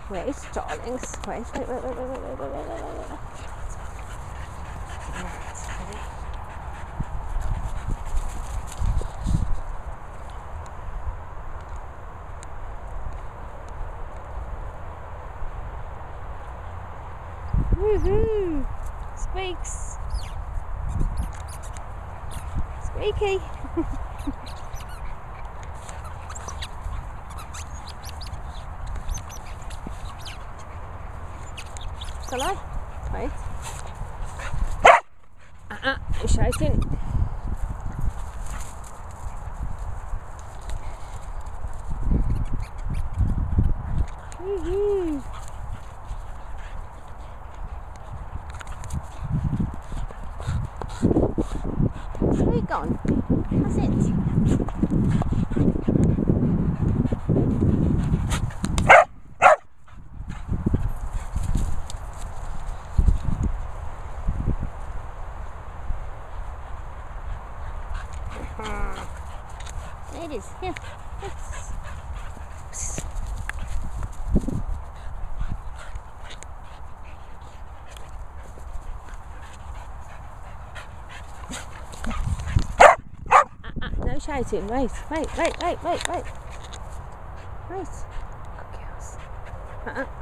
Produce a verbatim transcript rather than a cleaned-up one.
Wait, darlings. Wait, wait, wait, wait, wait, wait, wait, wait, wait, wait, wait. Woohoo! Squeaks! Squeaky! Shall I? Wait. Uh-uh, I'm shouting. Woohoo! Where are you gone? That's it. There it is. Here. Yes. No shouting. Wait, wait, wait, wait, wait, wait. Wait. Good girls. Uh-uh.